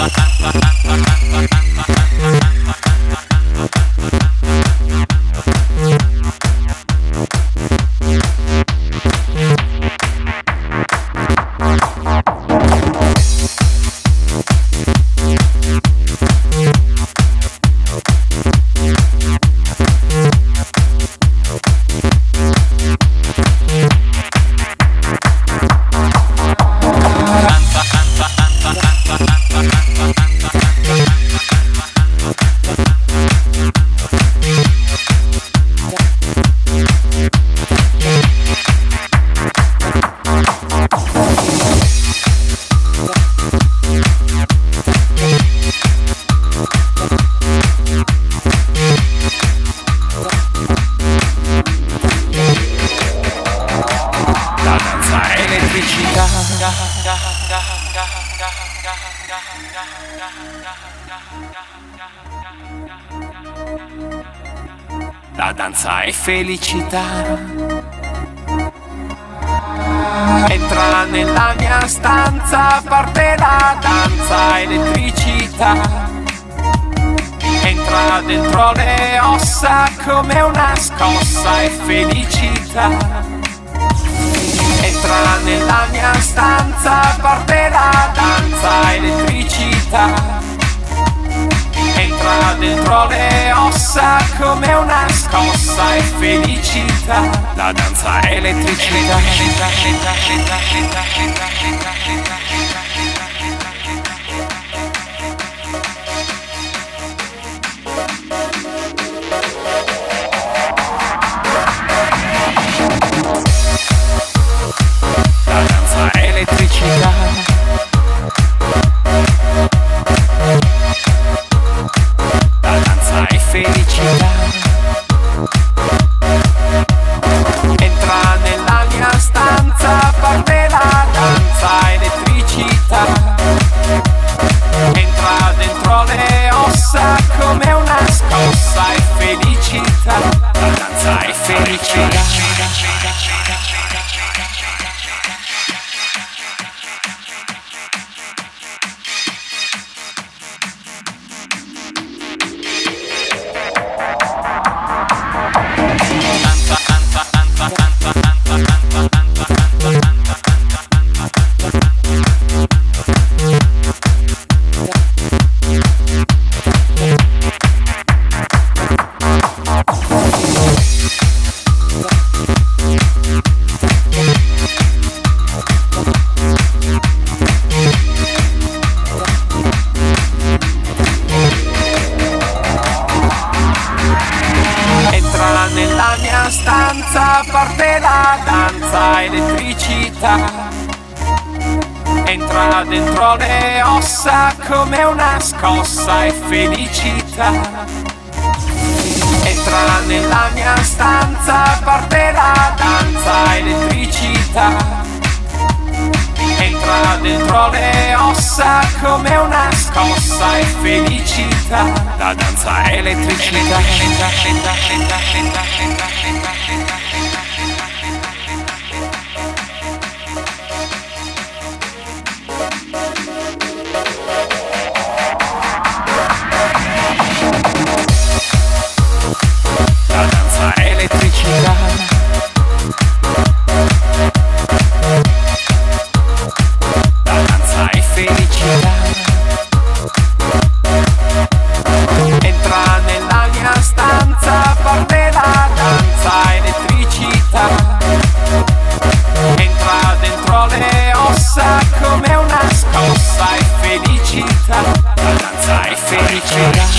La danza è felicità. Entra nella mia stanza, parte la danza, elettricità. Entra dentro le ossa come una scossa, è felicità. Entra nella mia stanza, parte la danza, elettricità. Entra dentro le ossa come una scossa, è felicità. La danza è elettricità. La danza è elettricità. Felicità. Entra nella mia stanza, parte la danza, elettricità. Entra dentro le ossa come una scossa, è felicità. La danza è felicità. Nella mia stanza, parte la danza, elettricità. Entra dentro le ossa come una scossa, è felicità. Entra nella mia stanza, parte la danza, elettricità. Entra dentro le ossa come una scossa, è felicità. La danza è elettricità. La danza è elettricità. La danza è felicità. Entra nella mia stanza, parte la danza, elettricità. Entra dentro le ossa come una scossa, è felicità. La danza è felicità.